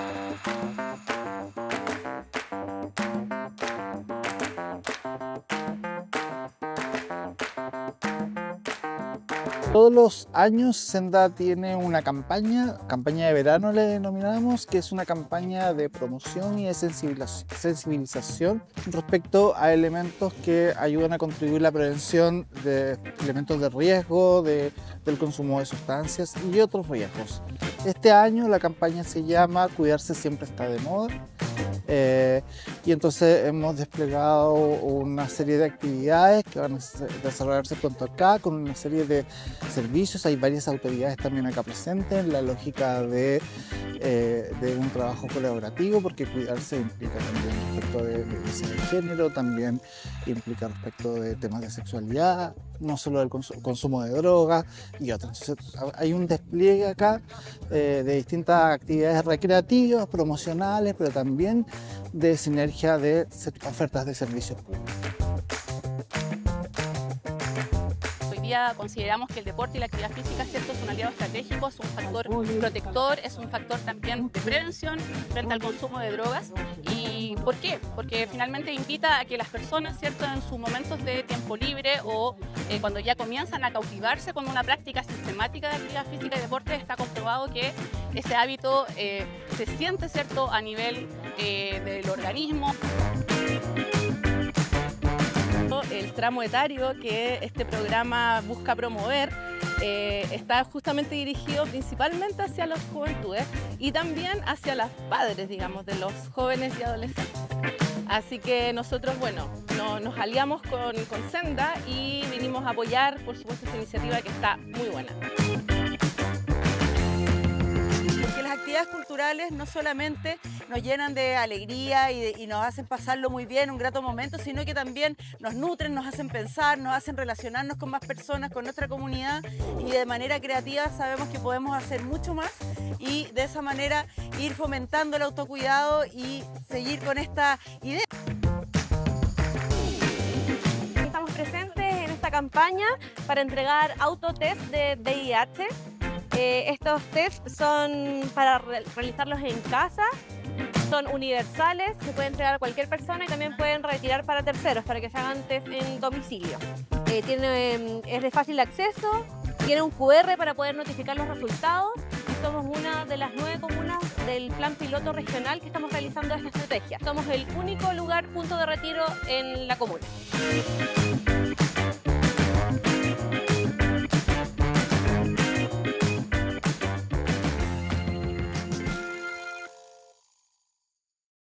Todos los años Senda tiene una campaña de verano le denominamos, que es una campaña de promoción y de sensibilización respecto a elementos que ayudan a contribuir a la prevención de elementos de riesgo, del consumo de sustancias y otros riesgos. Este año la campaña se llama Cuidarse siempre está de moda. Y entonces hemos desplegado una serie de actividades que van a desarrollarse pronto acá con una serie de servicios. Hay varias autoridades también acá presentes en la lógica de un trabajo colaborativo, porque cuidarse implica también respecto de diversidad de género, también implica respecto de temas de sexualidad, no solo del consumo de drogas y otros. Entonces, hay un despliegue acá de distintas actividades recreativas, promocionales, pero también de sinergia de ofertas de servicios públicos. Hoy día consideramos que el deporte y la actividad física, ¿cierto?, es un aliado estratégico, es un factor protector, es un factor también de prevención frente al consumo de drogas. ¿Y por qué? Porque finalmente invita a que las personas, ¿cierto?, en sus momentos de tiempo libre o cuando ya comienzan a cautivarse con una práctica sistemática de actividad física y deporte, está comprobado que ese hábito se siente, ¿cierto?, a nivel del organismo. El tramo etario que este programa busca promover está justamente dirigido principalmente hacia las juventudes y también hacia los padres, digamos, de los jóvenes y adolescentes. Así que nosotros, bueno, nos aliamos con Senda y vinimos a apoyar, por supuesto, esta iniciativa que está muy buena. Porque las actividades culturales no solamente nos llenan de alegría y nos hacen pasarlo muy bien, un grato momento, sino que también nos nutren, nos hacen pensar, nos hacen relacionarnos con más personas, con nuestra comunidad, y de manera creativa sabemos que podemos hacer mucho más y de esa manera ir fomentando el autocuidado y seguir con esta idea. Estamos presentes en esta campaña para entregar autotest de VIH. Estos tests son para realizarlos en casa, son universales, se pueden entregar a cualquier persona y también pueden retirar para terceros, para que se hagan test en domicilio. Es de fácil acceso, tiene un QR para poder notificar los resultados y somos una de las 9 comunas del plan piloto regional que estamos realizando esta estrategia. Somos el único punto de retiro en la comuna.